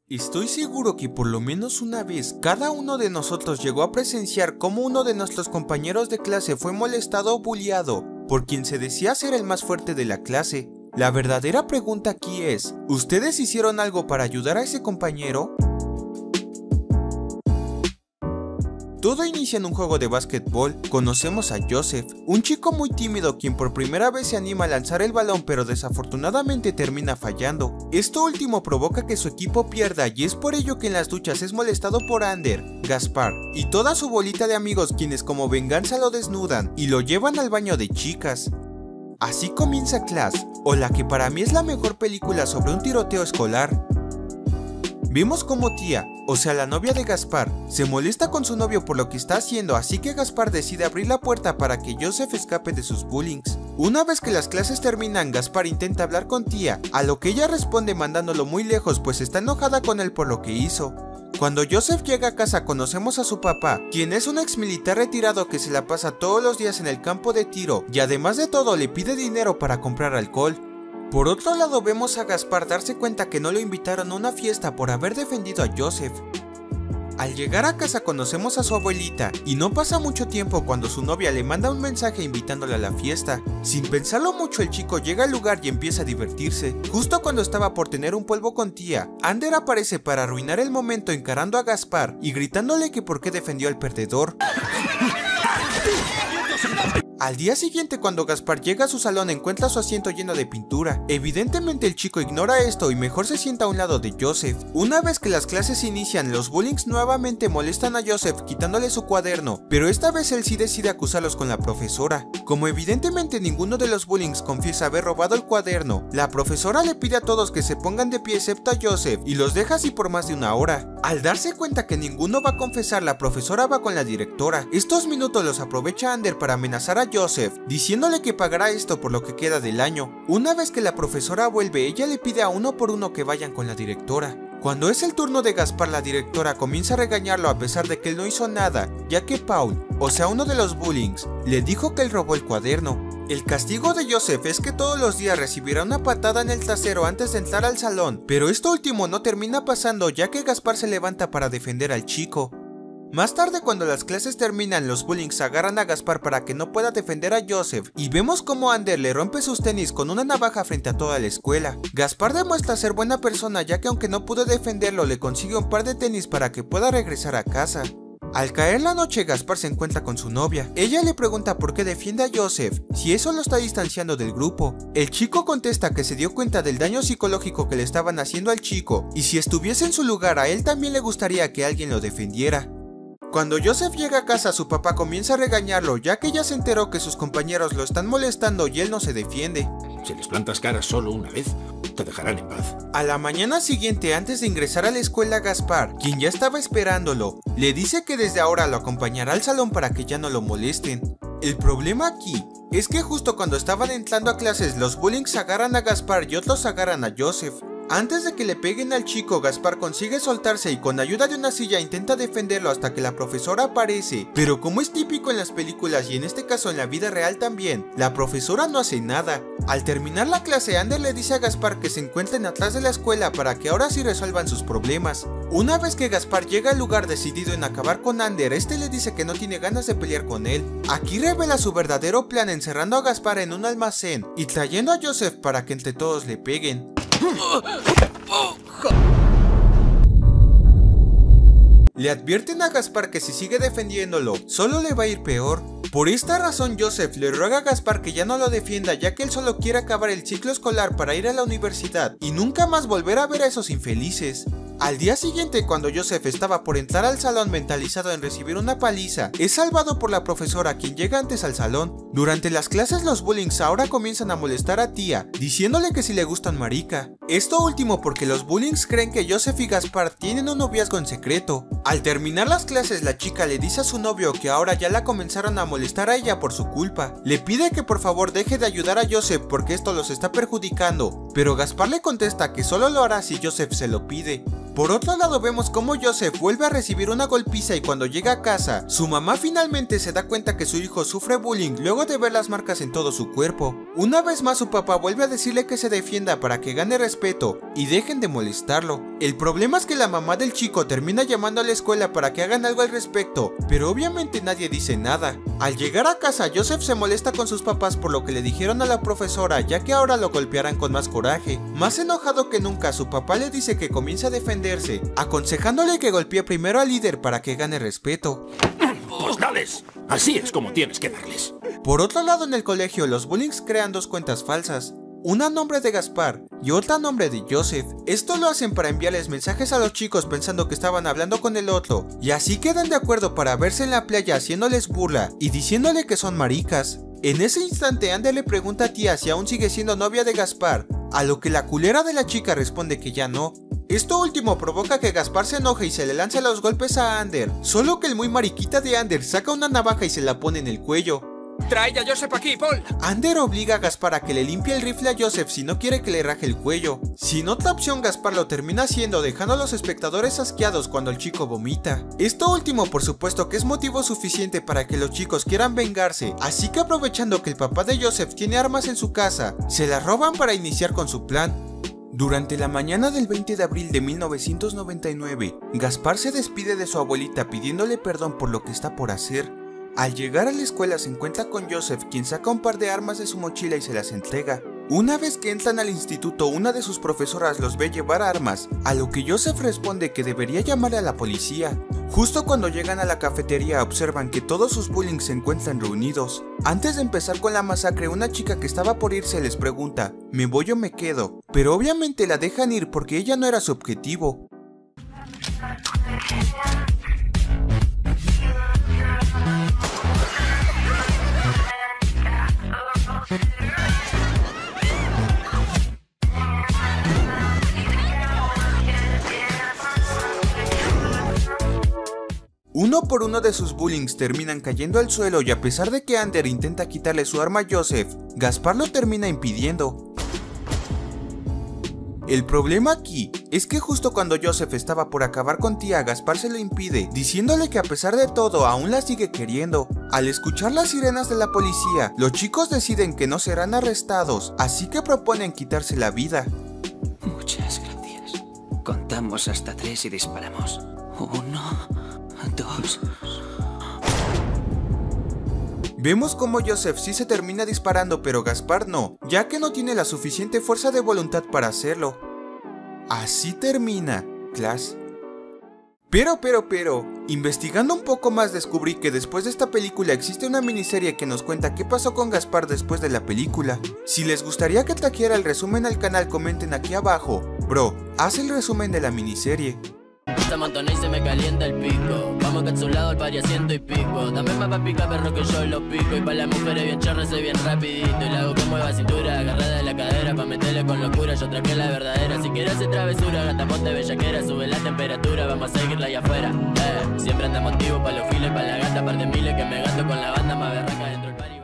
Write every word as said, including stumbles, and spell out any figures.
Estoy seguro que por lo menos una vez cada uno de nosotros llegó a presenciar cómo uno de nuestros compañeros de clase fue molestado o bulleado por quien se decía ser el más fuerte de la clase. La verdadera pregunta aquí es, ¿ustedes hicieron algo para ayudar a ese compañero? Todo inicia en un juego de básquetbol. Conocemos a Joseph, un chico muy tímido quien por primera vez se anima a lanzar el balón pero desafortunadamente termina fallando. Esto último provoca que su equipo pierda y es por ello que en las duchas es molestado por Ander, Gaspar y toda su bolita de amigos quienes como venganza lo desnudan y lo llevan al baño de chicas. Así comienza Class, o la que para mí es la mejor película sobre un tiroteo escolar. Vemos como Tia, o sea la novia de Gaspar, se molesta con su novio por lo que está haciendo, así que Gaspar decide abrir la puerta para que Joseph escape de sus bullings. Una vez que las clases terminan, Gaspar intenta hablar con Tia, a lo que ella responde mandándolo muy lejos pues está enojada con él por lo que hizo. Cuando Joseph llega a casa conocemos a su papá, quien es un ex militar retirado que se la pasa todos los días en el campo de tiro y además de todo le pide dinero para comprar alcohol. Por otro lado vemos a Gaspar darse cuenta que no lo invitaron a una fiesta por haber defendido a Joseph. Al llegar a casa conocemos a su abuelita y no pasa mucho tiempo cuando su novia le manda un mensaje invitándola a la fiesta. Sin pensarlo mucho el chico llega al lugar y empieza a divertirse. Justo cuando estaba por tener un polvo con Tia, Ander aparece para arruinar el momento encarando a Gaspar y gritándole que por qué defendió al perdedor. Al día siguiente cuando Gaspar llega a su salón encuentra su asiento lleno de pintura. Evidentemente el chico ignora esto y mejor se sienta a un lado de Joseph. Una vez que las clases inician, los bullings nuevamente molestan a Joseph quitándole su cuaderno, pero esta vez él sí decide acusarlos con la profesora. Como evidentemente ninguno de los bullings confiesa haber robado el cuaderno, la profesora le pide a todos que se pongan de pie excepto a Joseph y los deja así por más de una hora. Al darse cuenta que ninguno va a confesar, la profesora va con la directora. Estos minutos los aprovecha Ander para amenazar a Joseph, diciéndole que pagará esto por lo que queda del año. Una vez que la profesora vuelve, ella le pide a uno por uno que vayan con la directora. Cuando es el turno de Gaspar, la directora comienza a regañarlo a pesar de que él no hizo nada, ya que Paul, o sea uno de los bullings, le dijo que él robó el cuaderno. El castigo de Joseph es que todos los días recibirá una patada en el trasero antes de entrar al salón, pero esto último no termina pasando ya que Gaspar se levanta para defender al chico. Más tarde cuando las clases terminan, los bullings agarran a Gaspar para que no pueda defender a Joseph y vemos como Ander le rompe sus tenis con una navaja frente a toda la escuela. Gaspar demuestra ser buena persona ya que aunque no pudo defenderlo le consigue un par de tenis para que pueda regresar a casa. Al caer la noche Gaspar se encuentra con su novia. Ella le pregunta por qué defiende a Joseph, si eso lo está distanciando del grupo. El chico contesta que se dio cuenta del daño psicológico que le estaban haciendo al chico y si estuviese en su lugar a él también le gustaría que alguien lo defendiera. Cuando Joseph llega a casa su papá comienza a regañarlo ya que ya se enteró que sus compañeros lo están molestando y él no se defiende. Si les plantas cara solo una vez, te dejarán en paz. A la mañana siguiente antes de ingresar a la escuela Gaspar, quien ya estaba esperándolo, le dice que desde ahora lo acompañará al salón para que ya no lo molesten. El problema aquí es que justo cuando estaban entrando a clases los bullings agarran a Gaspar y otros agarran a Joseph. Antes de que le peguen al chico, Gaspar consigue soltarse y con ayuda de una silla intenta defenderlo hasta que la profesora aparece, pero como es típico en las películas y en este caso en la vida real también, la profesora no hace nada. Al terminar la clase, Ander le dice a Gaspar que se encuentren atrás de la escuela para que ahora sí resuelvan sus problemas. Una vez que Gaspar llega al lugar decidido en acabar con Ander, este le dice que no tiene ganas de pelear con él. Aquí revela su verdadero plan encerrando a Gaspar en un almacén y trayendo a Joseph para que entre todos le peguen. Le advierten a Gaspar que si sigue defendiéndolo, solo le va a ir peor. Por esta razón Joseph le ruega a Gaspar que ya no lo defienda ya que él solo quiere acabar el ciclo escolar para ir a la universidad y nunca más volver a ver a esos infelices. Al día siguiente, cuando Joseph estaba por entrar al salón mentalizado en recibir una paliza, es salvado por la profesora quien llega antes al salón. Durante las clases los bullings ahora comienzan a molestar a Tia, diciéndole que si le gustan marica. Esto último porque los bullings creen que Joseph y Gaspar tienen un noviazgo en secreto. Al terminar las clases la chica le dice a su novio que ahora ya la comenzaron a molestar a ella por su culpa. Le pide que por favor deje de ayudar a Joseph porque esto los está perjudicando, pero Gaspar le contesta que solo lo hará si Joseph se lo pide. Por otro lado vemos cómo Joseph vuelve a recibir una golpiza y cuando llega a casa, su mamá finalmente se da cuenta que su hijo sufre bullying luego de ver las marcas en todo su cuerpo. Una vez más su papá vuelve a decirle que se defienda para que gane respeto y dejen de molestarlo. El problema es que la mamá del chico termina llamando a la escuela para que hagan algo al respecto, pero obviamente nadie dice nada. Al llegar a casa, Joseph se molesta con sus papás por lo que le dijeron a la profesora, ya que ahora lo golpearán con más coraje. Más enojado que nunca, su papá le dice que comience a defenderse, aconsejándole que golpee primero al líder para que gane respeto. Pues dales, así es como tienes que darles. Por otro lado, en el colegio, los bullies crean dos cuentas falsas. Una a nombre de Gaspar y otra a nombre de Joseph. Esto lo hacen para enviarles mensajes a los chicos pensando que estaban hablando con el otro, y así quedan de acuerdo para verse en la playa haciéndoles burla y diciéndole que son maricas. En ese instante Ander le pregunta a Tia si aún sigue siendo novia de Gaspar, a lo que la culera de la chica responde que ya no. Esto último provoca que Gaspar se enoje y se le lance los golpes a Ander, solo que el muy mariquita de Ander saca una navaja y se la pone en el cuello. ¡Trae a Joseph aquí, Paul! Ander obliga a Gaspar a que le limpie el rifle a Joseph si no quiere que le raje el cuello. Sin otra opción, Gaspar lo termina haciendo, dejando a los espectadores asqueados cuando el chico vomita. Esto último por supuesto que es motivo suficiente para que los chicos quieran vengarse, así que aprovechando que el papá de Joseph tiene armas en su casa, se las roban para iniciar con su plan. Durante la mañana del veinte de abril de mil novecientos noventa y nueve, Gaspar se despide de su abuelita pidiéndole perdón por lo que está por hacer. Al llegar a la escuela se encuentra con Joseph, quien saca un par de armas de su mochila y se las entrega. Una vez que entran al instituto, una de sus profesoras los ve llevar armas, a lo que Joseph responde que debería llamar a la policía. Justo cuando llegan a la cafetería observan que todos sus bullies se encuentran reunidos. Antes de empezar con la masacre, una chica que estaba por irse les pregunta, ¿me voy o me quedo? Pero obviamente la dejan ir porque ella no era su objetivo. Uno por uno de sus bullies terminan cayendo al suelo y a pesar de que Ander intenta quitarle su arma a Joseph, Gaspar lo termina impidiendo. El problema aquí es que justo cuando Joseph estaba por acabar con Tia, Gaspar se lo impide, diciéndole que a pesar de todo aún la sigue queriendo. Al escuchar las sirenas de la policía, los chicos deciden que no serán arrestados, así que proponen quitarse la vida. Muchas gracias. Contamos hasta tres y disparamos. Uno, dos... Vemos como Joseph sí se termina disparando, pero Gaspar no, ya que no tiene la suficiente fuerza de voluntad para hacerlo. Así termina Class. Pero, pero, pero, investigando un poco más descubrí que después de esta película existe una miniserie que nos cuenta qué pasó con Gaspar después de la película. Si les gustaría que trajera el resumen al canal, comenten aquí abajo. Bro, haz el resumen de la miniserie. Se amontona y se me calienta el pico. Vamos encapsulado al pari a ciento y pico. Dame más pa' pica perro que yo lo pico. Y pa' las mujeres bien chorras soy bien rapidito. Y la hago que mueva cintura, agarrada de la cadera. Pa' meterle con locura, yo traje la verdadera. Si quieres hacer travesura, gata ponte bellaquera. Sube la temperatura, vamos a seguirla allá afuera. eh, Siempre anda motivo pa' los files, pa' la gata, par de miles. Que me gasto con la banda más berraca dentro del pari.